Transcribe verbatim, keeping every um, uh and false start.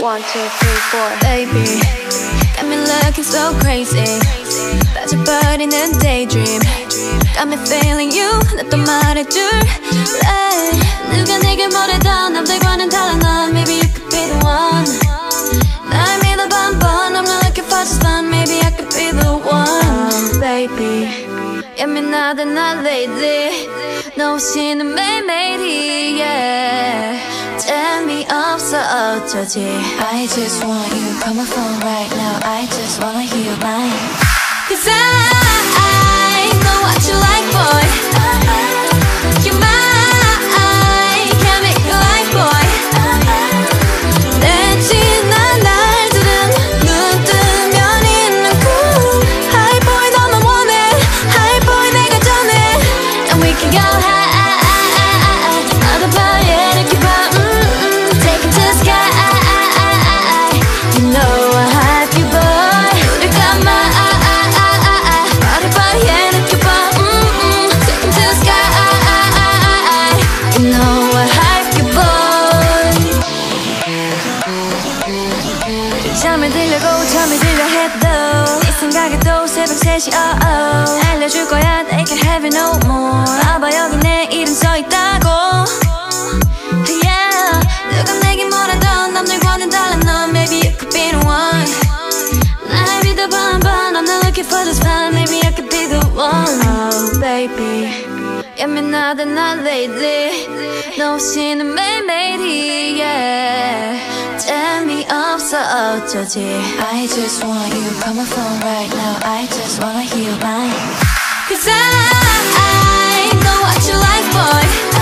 One, two, three, four. Baby, got me looking so crazy. 빠져버리는 daydream. Got me feeling you. 나 또 말해줄래. 누가 내게 뭐래도 남들과는 달라 넌. Maybe you could be the one. 날 믿어봐 한번. I'm not looking for just fun. Maybe I could be the one. Baby, 예민하다 나 lately. 너 없이는 매일매일이 yeah. 재미없어 어쩌지. I just want you, call my phone right now. I just wanna hear your line. Cause I, I know what you like, boy. You're mine, can't make you like, boy. 내 지난 날들은 눈 뜨면 있는 cool. High boy 너만 원해. High boy 내가 전해. And we can go high. Other party 이렇게 봐. Take it to the sky. You know I hype you, boy. 우리 가만. Body body 이렇게 봐. Take it to the sky. You know I hype you, boy. 잠이 들려고 잠이 들려 해도 네 생각에도 새벽 세 시 oh oh. 알려줄 거야 they can have it no more. 봐봐 여기 내 이름 써있다고. Yeah, 누가 내게 뭐라도 남들과는 달라 넌. Maybe you could be the one. 날 믿어봐 한번. I'm not looking for this fun. Maybe I could be the one. Oh baby, 예민하다 나 lately. 너 없이는 매일매일이 yeah. 재미없어 어쩌지. I just want you, call my phone right now. I just wanna hear your line. Cause I, I know what you like, boy.